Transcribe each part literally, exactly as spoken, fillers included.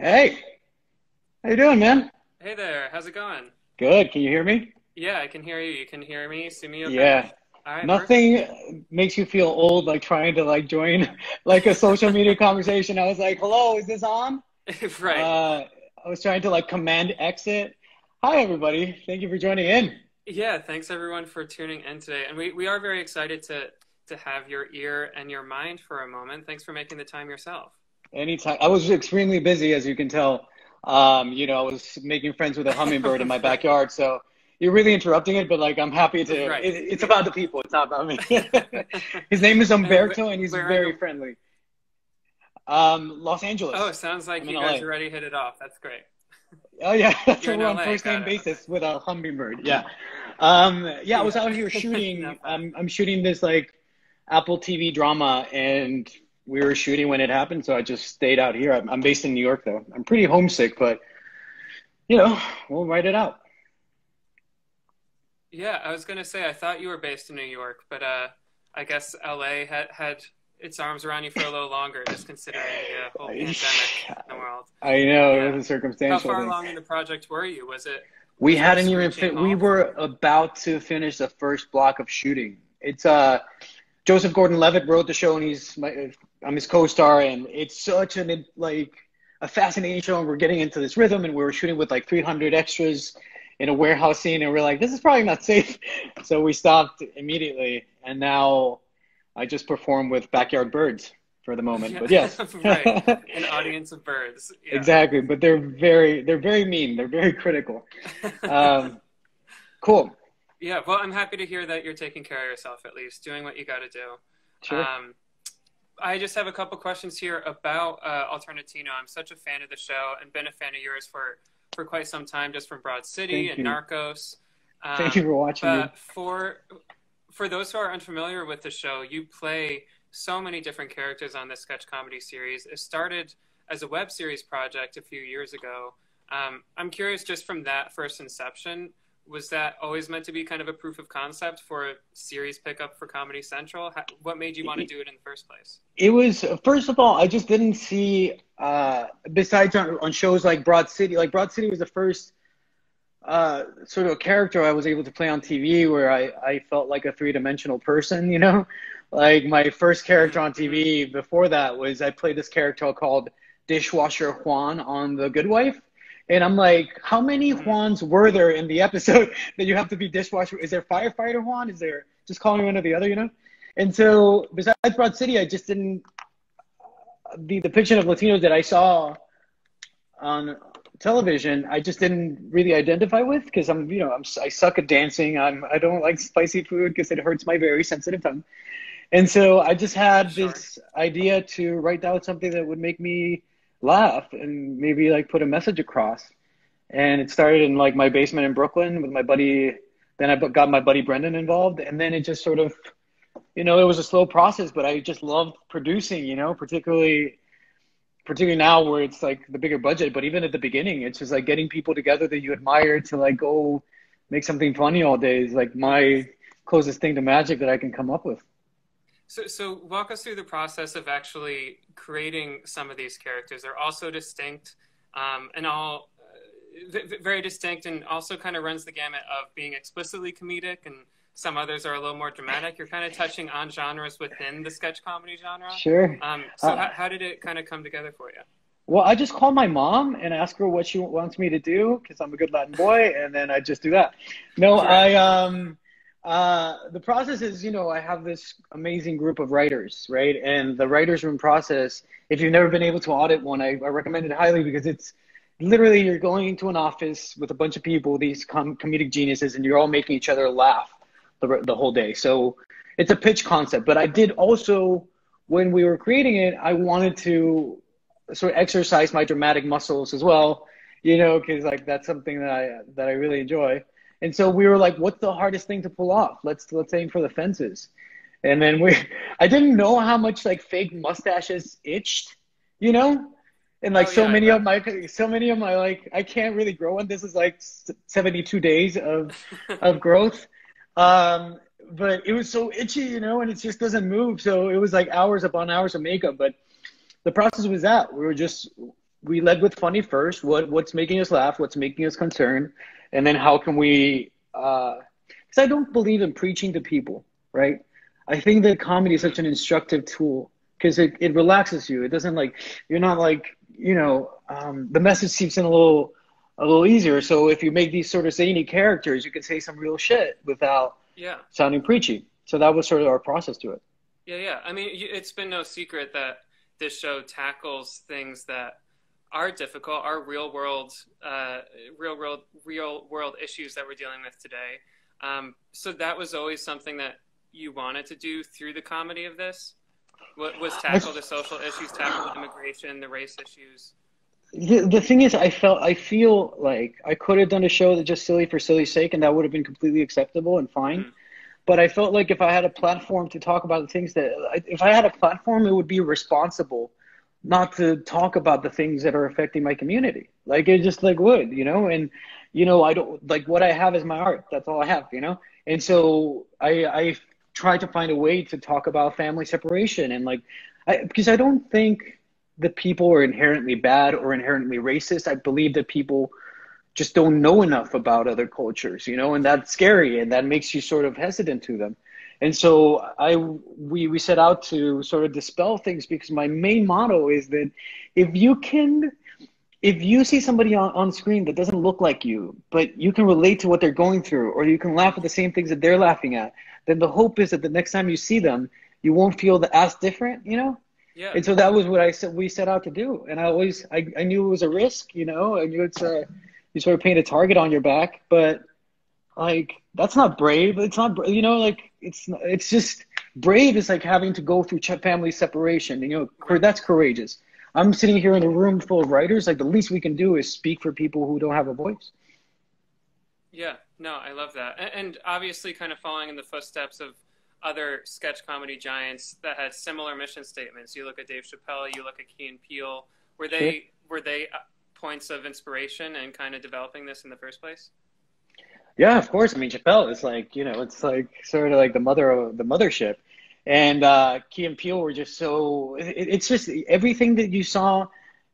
Hey, how you doing, man? Hey there, how's it going? Good. Can you hear me? Yeah, I can hear you. You can hear me, see me okay? Yeah. All right, perfect. Nothing makes you feel old like trying to like join like a social media conversation. I was like, "Hello, is this on?" Right. Uh, I was trying to like command exit. Hi, everybody. Thank you for joining in. Yeah, thanks everyone for tuning in today. And we, we are very excited to to have your ear and your mind for a moment. Thanks for making the time yourself. Anytime. I was extremely busy, as you can tell. Um, you know, I was making friends with a hummingbird in my Right. backyard, so you're really interrupting it, but like I'm happy to. It, Right. it's about the people. It's not about me. His name is And wh Umberto, and he's where in very the friendly. Um, Los Oh, Angeles. it sounds like I'm in you guys L A. already hit it off. That's great. Oh yeah, so You're in we're on L A, first name got it. basis with a hummingbird. Yeah. Um, yeah, I was Okay. out here Yeah. shooting. Not bad. I'm I'm shooting this like Apple T V drama, and we were shooting when it happened, so I just stayed out here. I'm, I'm based in New York though. I'm pretty homesick, but you know, we'll write it out. Yeah, I was gonna say I thought you were based in New York, but uh, I guess L A had had its arms around you for a little longer, just considering the uh, whole I, pandemic in the world. I know it Yeah. was a How circumstantial far thing. along in the project were you? Was it We sort of hadn't even screeching fit. We halt? were about to finish the first block of shooting. It's uh Joseph Gordon-Levitt wrote the show, and he's my I'm his co-star, and it's such an like a fascinating show. And we're getting into this rhythm, and we were shooting with like three hundred extras in a warehouse scene, and we're like, this is probably not safe, so we stopped immediately. And now I just perform with backyard birds for the moment. Yeah, But yes, right. An audience of birds. Yeah. exactly. But they're very they're very mean. They're very critical. Um, cool. Yeah, well, I'm happy to hear that you're taking care of yourself at least, doing what you got to do. Sure. Um, I just have a couple questions here about uh, Alternatino. I'm such a fan of the show and been a fan of yours for, for quite some time, just from Broad City Thank and you. Narcos. Thank you Um, for watching, dude. but for for those who are unfamiliar with the show, you play so many different characters on this sketch comedy series. It started as a web series project a few years ago. Um, I'm curious, just from that first inception, was that always meant to be kind of a proof of concept for a series pickup for Comedy Central? How, what made you want to do it in the first place? It was, first of all, I just didn't see, uh, besides on, on shows like Broad City, like Broad City was the first uh, sort of character I was able to play on T V where I, I felt like a three-dimensional person, you know? Like my first character on Mm-hmm. T V before that was I played this character called Dishwasher Juan on The Good Wife. And I'm like, how many Mm-hmm. Juans were there in the episode that you have to be dishwasher? Is there firefighter Juan? Is there just calling one or the other, you know? And so besides Broad City, I just didn't, the depiction of Latinos that I saw on television, I just didn't really identify with because I'm, you know, I'm, I suck at dancing. I'm, I don't like spicy food because it hurts my very sensitive tongue. And so I just had Sure. this idea to write down something that would make me laugh and maybe like put a message across. And it started in like my basement in Brooklyn with my buddy. Then I got my buddy Brendan involved, and then it just sort of, you know, it was a slow process, but I just loved producing, you know, particularly particularly now where it's like the bigger budget, but even at the beginning, it's just like getting people together that you admire to like go make something funny all day is like my closest thing to magic that I can come up with. So, so walk us through the process of actually creating some of these characters. They're also distinct, um, and all uh, very distinct, and also kind of runs the gamut of being explicitly comedic, and some others are a little more dramatic. You're kind of touching on genres within the sketch comedy genre. Sure. Um, so, Uh, how, how did it kind of come together for you? well, I just call my mom and ask her what she wants me to do because I'm a good Latin boy, and then I just do that. No, Right. I um uh the process is, you know, I have this amazing group of writers, right? And the writers room process, if you've never been able to audit one, I, I recommend it highly because it's literally you're going into an office with a bunch of people, these com comedic geniuses, and you're all making each other laugh the, the whole day. So it's a pitch concept. But I did also, when we were creating it, I wanted to sort of exercise my dramatic muscles as well, you know, because like that's something that I that I really enjoy. And so we were like, what's the hardest thing to pull off? Let's let's aim for the fences. And then we, I didn't know how much like fake mustaches itched, you know, and like Oh so yeah, I many of bet. my so many of my like I can't really grow one. This is like seventy-two days of of growth. Um, but it was so itchy, you know, and it just doesn't move. So it was like hours upon hours of makeup. But the process was that we were just we led with funny first. What what's making us laugh? What's making us concerned? And then how can we? Because I don't believe in preaching to people, right? I think that comedy is such an instructive tool because it, it relaxes you. It doesn't like you're not like you know um, the message seeps in a little a little easier. So if you make these sort of zany characters, you can say some real shit without Yeah. sounding preachy. So that was sort of our process to it. Yeah, yeah. I mean, it's been no secret that this show tackles things that are difficult, are real world, uh, real world, real world issues that we're dealing with today. Um, so that was always something that you wanted to do through the comedy of this. What was tackle the social issues, tackle the immigration, the race issues. The, the thing is, I felt, I feel like I could have done a show that just silly for silly's sake, and that would have been completely acceptable and fine. Mm. But I felt like if I had a platform to talk about the things that, if I had a platform, it would be responsible not to talk about the things that are affecting my community. Like it just like would, you know, and, you know, I don't, like what I have is my art. That's all I have, you know? And so I, I try to find a way to talk about family separation and like, I, because I don't think that people are inherently bad or inherently racist. I believe that people just don't know enough about other cultures, you know, and that's scary and that makes you sort of hesitant to them. And so I, we, we set out to sort of dispel things because my main motto is that if you can, if you see somebody on, on screen that doesn't look like you, but you can relate to what they're going through, or you can laugh at the same things that they're laughing at, then the hope is that the next time you see them, you won't feel the as different, you know? Yeah. And so that was what I said, we set out to do. And I always, I, I knew it was a risk, you know, I knew it's a, you sort of paint a target on your back, but like, that's not brave. It's not, you know, like it's, it's just brave is like having to go through family separation. And, you know, that's courageous. I'm sitting here in a room full of writers. Like the least we can do is speak for people who don't have a voice. Yeah, no, I love that. And obviously kind of following in the footsteps of other sketch comedy giants that had similar mission statements. You look at Dave Chappelle, you look at Key and Peele. Were they, sure. were they points of inspiration and kind of developing this in the first place? Yeah, of course. I mean, Chappelle is like, you know, it's like sort of like the mother of the mothership. And uh, Key and Peele were just so, it, it's just everything that you saw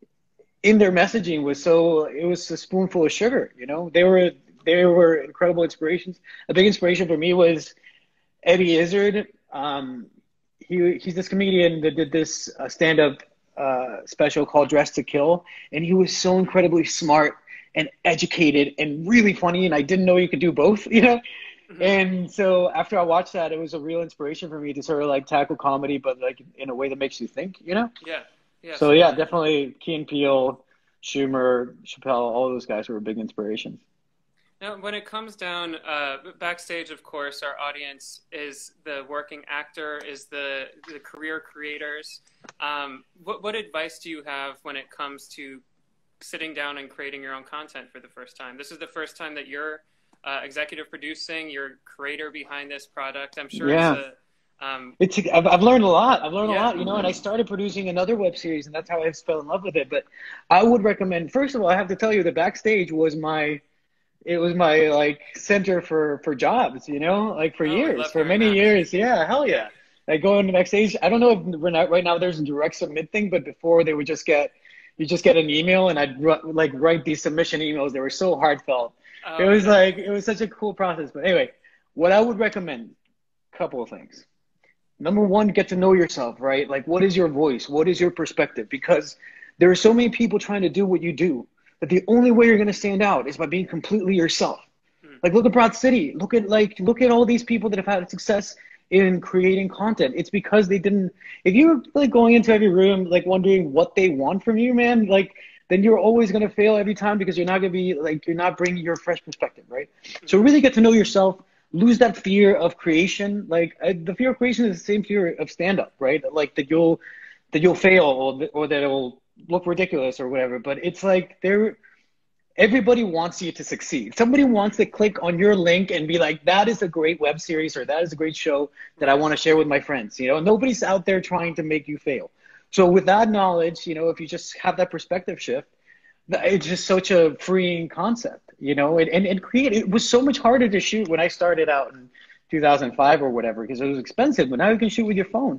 in their messaging was so, it was a spoonful of sugar, you know? They were, they were incredible inspirations. A big inspiration for me was Eddie Izzard. Um, he, he's this comedian that did this uh, stand-up uh, special called Dress to Kill. And he was so incredibly smart and educated and really funny. And I didn't know you could do both, you know? Mm-hmm. And so after I watched that, it was a real inspiration for me to sort of like tackle comedy, but like in a way that makes you think, you know? Yeah. Yeah. So yeah, definitely Key and Peele, Schumer, Chappelle, all those guys were big inspirations. Now, when it comes down, uh, Backstage, of course, our audience is the working actor, is the, the career creators. Um, what, what advice do you have when it comes to sitting down and creating your own content for the first time? This is the first time that you're uh, executive producing, you're creator behind this product. I'm sure yeah. it's a... Um, it's, I've, I've learned a lot. I've learned yeah. a lot, you know, and I started producing another web series, and that's how I fell in love with it. But I would recommend, first of all, I have to tell you that Backstage was my... It was my like center for, for jobs, you know, like for oh, years, for many that. years. Yeah, hell yeah. Like going to Backstage. I don't know if we're not, right now there's a direct submit thing, but before they would just get, you just get an email and I'd like write these submission emails. They were so heartfelt. Oh, it was yeah. like, it was such a cool process. But anyway, what I would recommend, couple of things. Number one, get to know yourself, right? Like what is your voice? What is your perspective? Because there are so many people trying to do what you do. But the only way you're going to stand out is by being completely yourself. Hmm. Like look at Broad City. Look at like look at all these people that have had success in creating content. It's because they didn't. If you're like going into every room like wondering what they want from you, man, like then you're always going to fail every time because you're not going to be like you're not bringing your fresh perspective, right? Hmm. So really get to know yourself. Lose that fear of creation. Like uh, the fear of creation is the same fear of stand-up, right? Like that you'll that you'll fail or, or that it'll look ridiculous or whatever, but it's like they're everybody wants you to succeed. Somebody wants to click on your link and be like, that is a great web series or that is a great show that I want to share with my friends. You know, nobody's out there trying to make you fail. So with that knowledge, you know, if you just have that perspective shift, it's just such a freeing concept, you know, and, and, and create, it was so much harder to shoot when I started out in two thousand five or whatever, because it was expensive, but now you can shoot with your phone.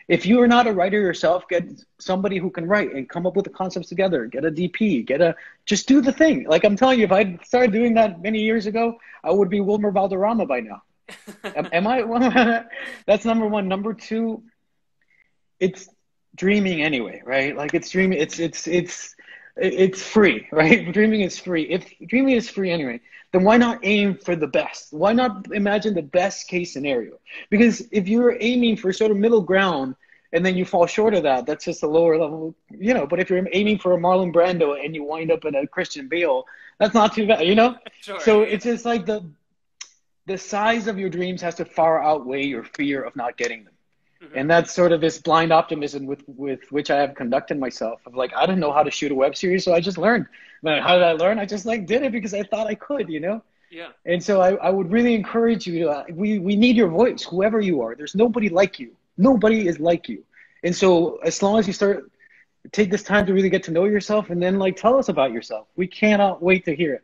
If you are not a writer yourself, get somebody who can write and come up with the concepts together. Get a D P. Get a just do the thing. Like I'm telling you, if I started doing that many years ago, I would be Wilmer Valderrama by now. am, am I? That's number one. Number two, it's dreaming anyway, right? Like it's dreaming. It's it's it's it's free, right? Dreaming is free. If dreaming is free anyway, then why not aim for the best? Why not imagine the best case scenario? Because if you're aiming for sort of middle ground and then you fall short of that, that's just a lower level, you know. But if you're aiming for a Marlon Brando and you wind up in a Christian Bale, that's not too bad, you know? Sure. So it's just like the the size of your dreams has to far outweigh your fear of not getting them. Mm-hmm. And that's sort of this blind optimism with, with which I have conducted myself of like, I don't know how to shoot a web series, so I just learned. But how did I learn? I just like did it because I thought I could, you know? Yeah. And so I, I would really encourage you to, uh, we, we need your voice, whoever you are. There's nobody like you. Nobody is like you. And so as long as you start, take this time to really get to know yourself and then like tell us about yourself. We cannot wait to hear it.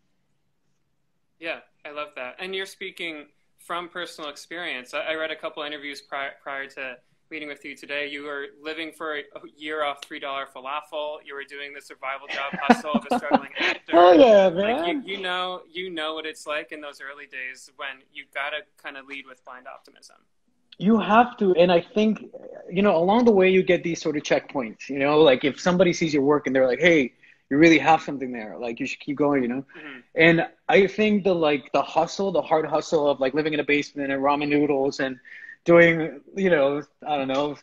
Yeah, I love that. And you're speaking from personal experience. I, I read a couple interviews prior, prior to meeting with you today. You were living for a year off three dollar falafel. You were doing the survival job hustle of a struggling actor. Oh yeah, man. Like you, you know, you know what it's like in those early days when you've got to kind of lead with blind optimism. You have to, and I think, you know, along the way you get these sort of checkpoints. You know, like if somebody sees your work and they're like, "Hey, you really have something there. Like you should keep going," you know? Mm-hmm. And I think the like the hustle, the hard hustle of like living in a basement and ramen noodles and doing, you know, I don't know,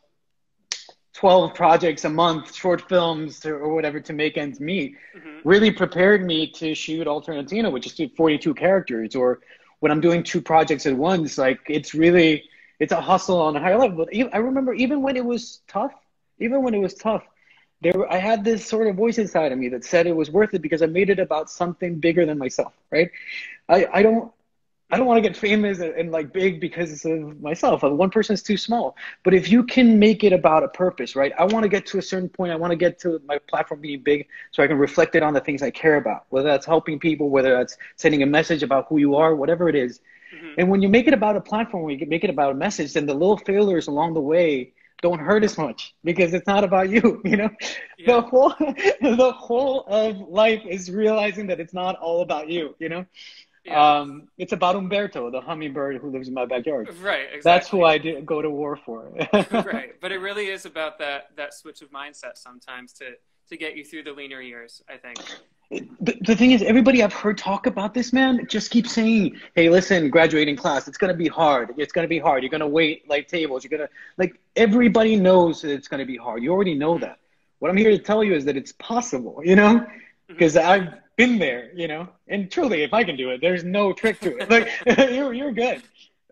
twelve projects a month, short films or whatever to make ends meet, mm-hmm. really prepared me to shoot Alternatino, which is forty-two characters. Or when I'm doing two projects at once, like it's really, it's a hustle on a higher level. But I remember even when it was tough, even when it was tough, There, I had this sort of voice inside of me that said it was worth it because I made it about something bigger than myself, right? I, I don't, I don't want to get famous and, and like big because of myself. One person's too small. But if you can make it about a purpose, right? I want to get to a certain point. I want to get to my platform being big so I can reflect it on the things I care about, whether that's helping people, whether that's sending a message about who you are, whatever it is. Mm-hmm. And when you make it about a platform, when you make it about a message, then the little failures along the way don't hurt as much because it's not about you, you know? Yeah. The whole the whole of life is realizing that it's not all about you, you know? Yeah. Um, it's about Umberto, the hummingbird who lives in my backyard. Right, exactly. That's who I did, go to war for. Right, but it really is about that that switch of mindset sometimes to, to get you through the leaner years, I think. The, the thing is, everybody I've heard talk about this, man, just keeps saying, hey, listen, graduating class, it's going to be hard. It's going to be hard. You're going to wait like tables. You're going to, like, everybody knows that it's going to be hard. You already know that. What I'm here to tell you is that it's possible, you know, because I've been there, you know, and truly, if I can do it, there's no trick to it. Like, you're, you're good.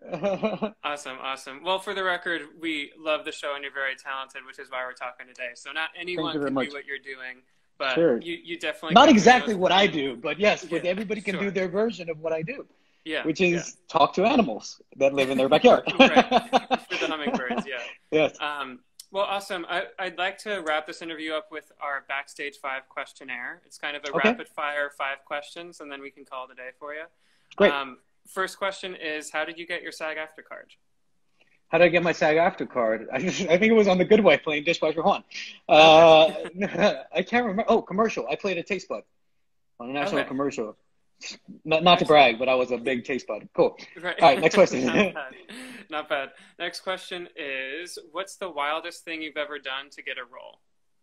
Awesome, awesome. Well, for the record, we love the show and you're very talented, which is why we're talking today. So not anyone can much. do what you're doing. But sure. you, you definitely not exactly what I do, but yes, but yeah, everybody can sure. do their version of what I do. Yeah, which is yeah. talk to animals that live in their backyard. Right, for the hummingbirds, yeah. Yes. Um, well, awesome. I, I'd like to wrap this interview up with our Backstage Five questionnaire. It's kind of a okay. rapid fire five questions, and then we can call it a day for you. Great. Um, first question is, how did you get your SAG-AFTRA card? How did I get my SAG-AFTRA card? I, just, I think it was on The Good Wife playing Dishwasher Juan. Uh, I can't remember. Oh, commercial. I played a taste bud on a national okay. commercial. Not, not to brag, but I was a big taste bud. Cool. Right. All right, next question. Not bad. Not bad. Next question is, what's the wildest thing you've ever done to get a role?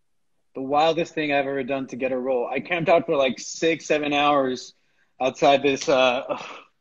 The wildest thing I've ever done to get a role. I camped out for like six, seven hours outside this... Uh,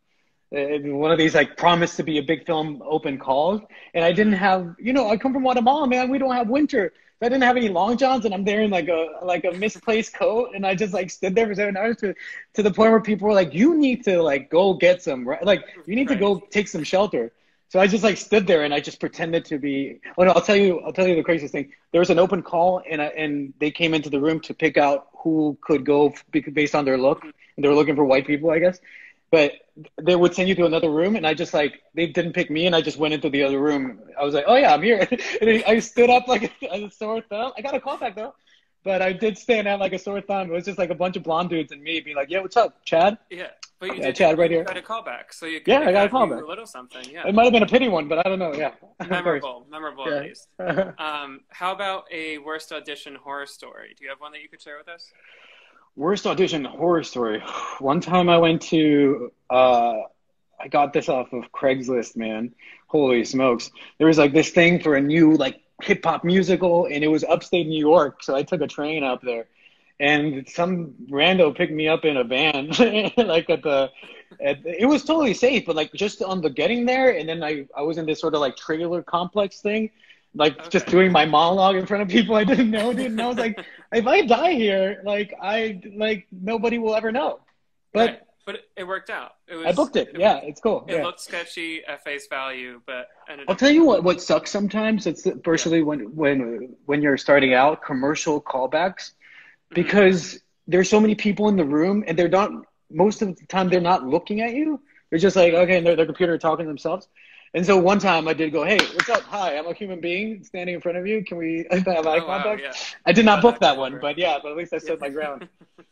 one of these like promised to be a big film open calls, and I didn't have, you know, I come from Guatemala, man, we don't have winter, so I didn't have any long johns, and I'm there in like a like a misplaced coat, and I just like stood there for seven hours to to the point where people were like, you need to like go get some, right? Like you need right. to go take some shelter. So I just like stood there and I just pretended to be. Oh no, I'll tell you, I'll tell you the craziest thing. There was an open call, and I, and they came into the room to pick out who could go based on their look, and they were looking for white people, I guess. But they would send you to another room, and I just like, they didn't pick me, and I just went into the other room. I was like, oh yeah, I'm here. And I stood up like a sore thumb. I got a call back though. but I did stand out like a sore thumb. It was just like a bunch of blonde dudes and me being like, "Yeah, what's up, Chad?" Yeah, but you Yeah, did Chad, right you here. got a callback, so you Yeah, it I got a got you callback. a little something. Yeah, It might have been a pity one, but I don't know. Yeah, of course. memorable, memorable Yeah. at least. Um, how about a worst audition horror story? Do you have one that you could share with us? Worst audition horror story. One time I went to, uh, I got this off of Craigslist, man. Holy smokes. There was like this thing for a new like hip hop musical, and it was upstate New York. So I took a train up there, and some rando picked me up in a van, like at the, at the, it was totally safe, but like just on the getting there, and then I, I was in this sort of like trailer complex thing, like Okay. just doing my monologue in front of people I didn't know, dude. And I was like, if I die here, like I, like nobody will ever know. But right. But it worked out. It was, I booked it. it Yeah, it's cool. It yeah. looked sketchy at face value, but ended I'll up tell you what. What sucks sometimes. It's personally yeah. when when when you're starting out, commercial callbacks, Mm-hmm. because there's so many people in the room, and they're not. Most of the time, they're not looking at you. They're just like, okay, and they're their computer talking to themselves. And so one time I did go, hey, what's up? Hi, I'm a human being standing in front of you. Can we have eye Oh, contact? wow, yeah. I did not Oh, book that's that one, clever. but yeah, but at least I stood Yeah. my ground.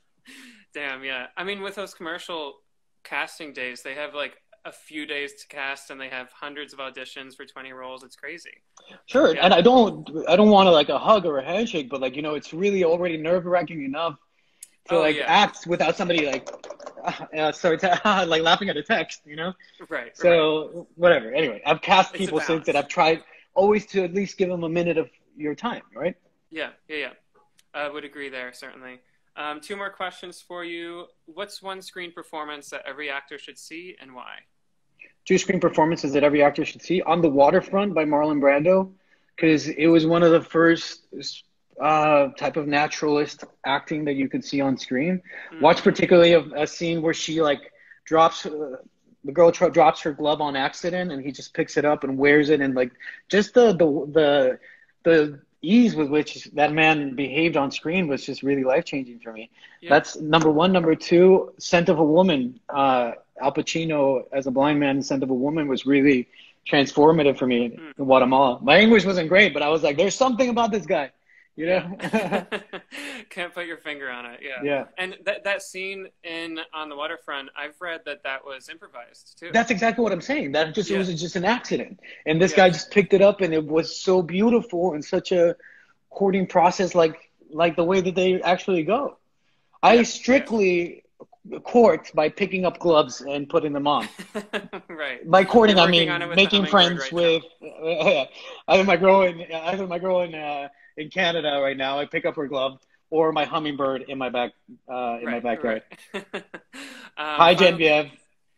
Damn, yeah. I mean, with those commercial casting days, they have like a few days to cast, and they have hundreds of auditions for twenty roles. It's crazy. Sure, Yeah. and I don't, I don't want to like a hug or a handshake, but like you know, it's really already nerve wracking enough to Oh, like yeah. act without somebody like, uh, sorry, t- like laughing at a text, you know. Right. So right. whatever. Anyway, I've cast It's a people since balance. that. I've tried always to at least give them a minute of your time, right? Yeah, yeah, yeah. I would agree there, certainly. Um, two more questions for you. What's one screen performance that every actor should see, and why? Two screen performances that every actor should see. On the Waterfront by Marlon Brando, because it was one of the first uh, type of naturalist acting that you could see on screen. Mm. Watch particularly a, a scene where she like drops, uh, the girl tr- drops her glove on accident, and he just picks it up and wears it, and like just the the the the ease with which that man behaved on screen was just really life changing for me. Yeah. That's number one. Number two, Scent of a Woman. Uh, Al Pacino as a blind man in Scent of a Woman was really transformative for me in, Mm. in Guatemala. My English wasn't great, but I was like, there's something about this guy, you know? Yeah. Can't put your finger on it. Yeah. Yeah. And that that scene in On the Waterfront, I've read that that was improvised too. That's exactly what I'm saying. That just Yeah. it was just an accident, and this Yeah. guy just picked it up, and it was so beautiful and such a courting process, like like the way that they actually go. I Yeah. strictly court by picking up gloves and putting them on. Right. By courting, You're I working mean on it with making the friends hummingbird with. right Uh, I have my girl in. I have my girl in uh, in Canada right now. I pick up her glove or my hummingbird in my back uh, in right, my backyard. Right. um, Hi, final, Genevieve.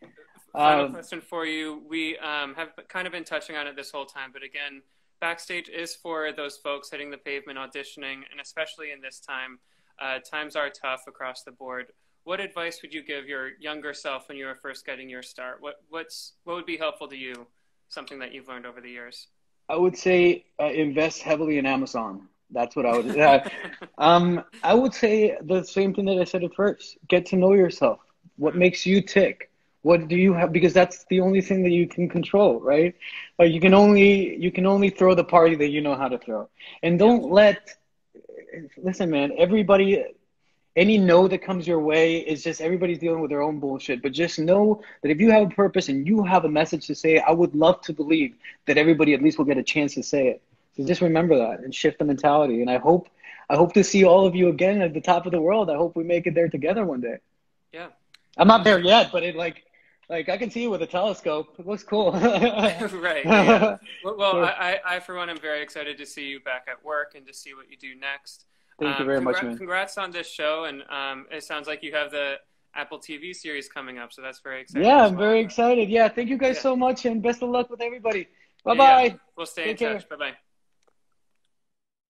Final Um, question for you. We um, have kind of been touching on it this whole time, but again, Backstage is for those folks hitting the pavement, auditioning, and especially in this time, uh, times are tough across the board. What advice would you give your younger self when you were first getting your start? What what's what would be helpful to you? Something that you've learned over the years. I would say uh, invest heavily in Amazon. That's what I would. Uh, um, I would say the same thing that I said at first. Get to know yourself. What Mm. makes you tick? What do you have? Because that's the only thing that you can control, right? Like you can only you can only throw the party that you know how to throw, and don't Yeah. let. Listen, man. Everybody, any no that comes your way is just everybody's dealing with their own bullshit. But just know that if you have a purpose and you have a message to say, I would love to believe that everybody at least will get a chance to say it. So just remember that and shift the mentality. And I hope, I hope to see all of you again at the top of the world. I hope we make it there together one day. Yeah. I'm not there yet, but it like, like I can see you with a telescope. It looks cool. Right. Yeah. Well, well Sure. I, I, for one, am very excited to see you back at work and to see what you do next. Thank um, you very congra- much, man. Congrats on this show, and um, it sounds like you have the Apple T V series coming up, so that's very exciting. Yeah, as I'm well. very excited. Yeah, thank you guys Yeah. so much, and best of luck with everybody. Bye Yeah, bye. yeah. We'll stay Take in care. touch. Bye bye.